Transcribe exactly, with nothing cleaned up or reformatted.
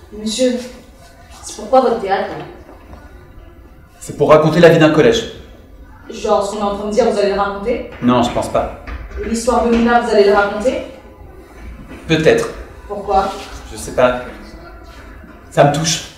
Monsieur, c'est pourquoi votre théâtre? C'est pour raconter la vie d'un collège. Genre, ce qu'on est en train de dire, vous allez le raconter? Non, je pense pas. Et l'histoire de Luna, vous allez le raconter? Peut-être. Pourquoi? Je sais pas. Ça me touche.